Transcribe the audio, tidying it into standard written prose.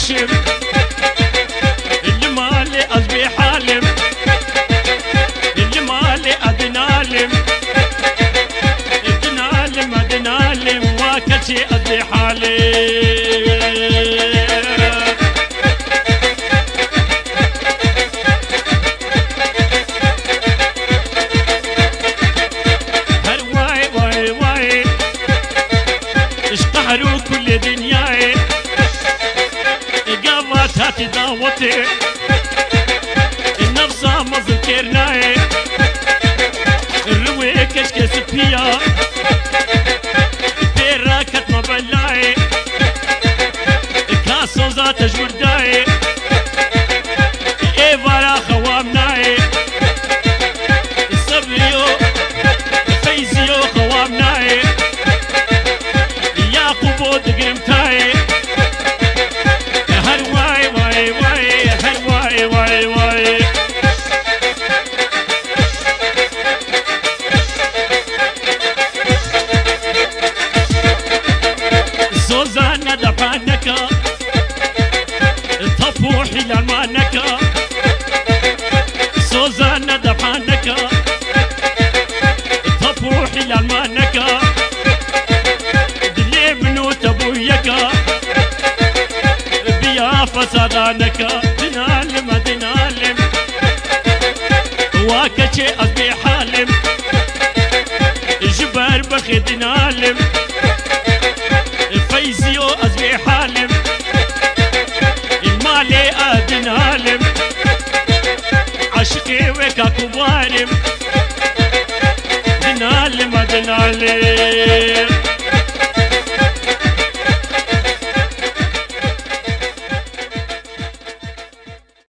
كشم اللي مالي أصبي حالم اللي مالي أدنالم أدنالم واكشي أصبي حالم اشقهروا كل دنياي قامت هاتي دعوتي النفس ما ذكرناي الروي كشكس فيا تراكت ما بلاي كاسو ذات جورداي ايفارا خوامناي الصبريو فيزيو خوامناي دقمتاي هر واي واي واي هر واي واي واي زوزانا دفانك طفوحي لمانك زوزانا دفانك طفوحي لمانك بيا فسادانك دنالم دنالم واكشي أصبي حالم جبر بخي دنالم فيزيو أصبي حالم المالي أدنالم عشقي وكا كبارم دنالم دنالم